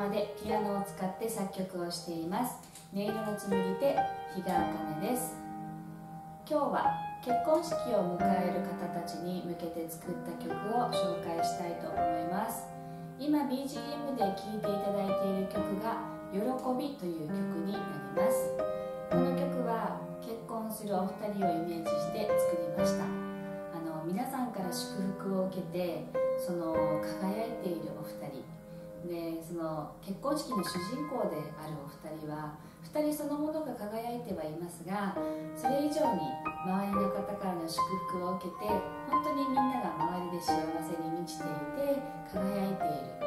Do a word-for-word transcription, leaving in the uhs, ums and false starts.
浜でピアノを使って作曲をしています。音色の紡ぎ手、比嘉茜です。今日は結婚式を迎える方たちに向けて作った曲を紹介したいと思います。今 ビージーエム で聴いていただいている曲が「喜び」という曲になります。この曲は結婚するお二人をイメージして作りました。あの皆さんから祝福を受けてその輝いているお二人で、その結婚式の主人公であるお二人はふたりそのものが輝いてはいますが、それ以上に周りの方からの祝福を受けて本当にみんなが周りで幸せに満ちていて輝いている、